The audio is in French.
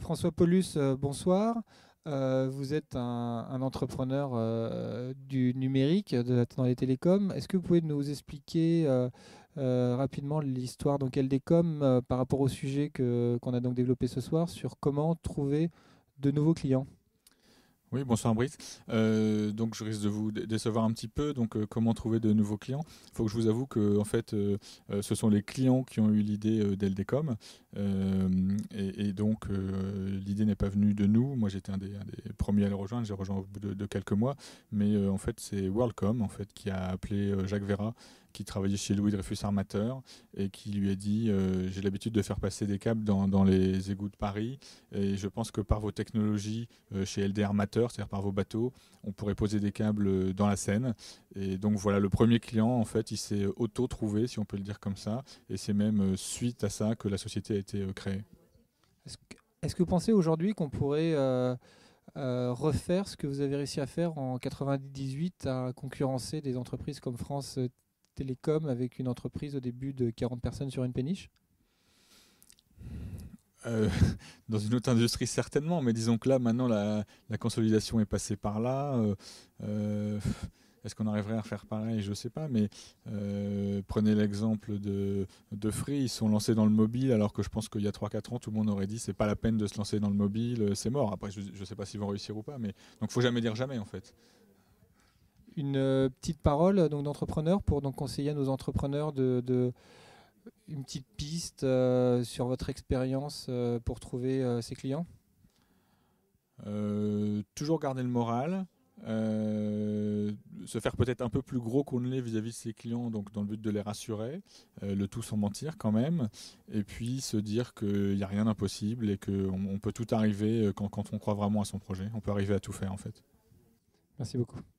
François Paulus, bonsoir. Vous êtes un entrepreneur du numérique dans les télécoms. Est-ce que vous pouvez nous expliquer rapidement l'histoire d'Eldecom par rapport au sujet qu'on a donc développé ce soir sur comment trouver de nouveaux clients? Oui, bonsoir Brice. Donc je risque de vous décevoir un petit peu. Donc comment trouver de nouveaux clients? Il faut que je vous avoue que en fait, ce sont les clients qui ont eu l'idée d'Eldecom. Et donc l'idée n'est pas venue de nous. Moi j'étais un des premiers à le rejoindre. J'ai rejoint au bout de quelques mois. Mais en fait c'est WorldCom en fait qui a appelé Jacques Vera, qui travaillait chez Louis Dreyfus Armateur, et qui lui a dit j'ai l'habitude de faire passer des câbles dans les égouts de Paris, et je pense que par vos technologies chez LD Armateur, c'est-à-dire par vos bateaux, on pourrait poser des câbles dans la Seine. Et donc voilà, le premier client, en fait, il s'est auto-trouvé, si on peut le dire comme ça, et c'est même suite à ça que la société a été créée. Est-ce que vous pensez aujourd'hui qu'on pourrait refaire ce que vous avez réussi à faire en 98, à concurrencer des entreprises comme France Télécom avec une entreprise au début de 40 personnes sur une péniche? Euh, Dans une autre industrie certainement, mais disons que là maintenant la consolidation est passée par là. Euh, Est-ce qu'on arriverait à refaire pareil? Je ne sais pas, mais prenez l'exemple de Free, ils sont lancés dans le mobile, alors que je pense qu'il y a 3 4 ans, tout le monde aurait dit c'est pas la peine de se lancer dans le mobile, c'est mort. Après, je ne sais pas s'ils vont réussir ou pas, mais donc faut jamais dire jamais en fait. Une petite parole donc d'entrepreneur pour donc conseiller à nos entrepreneurs une petite piste sur votre expérience pour trouver ses clients? Toujours garder le moral, se faire peut-être un peu plus gros qu'on ne l'est vis-à-vis de ses clients, donc dans le but de les rassurer, le tout sans mentir quand même, et puis se dire qu'il n'y a rien d'impossible et qu'on peut tout arriver quand on croit vraiment à son projet. On peut arriver à tout faire en fait. Merci beaucoup.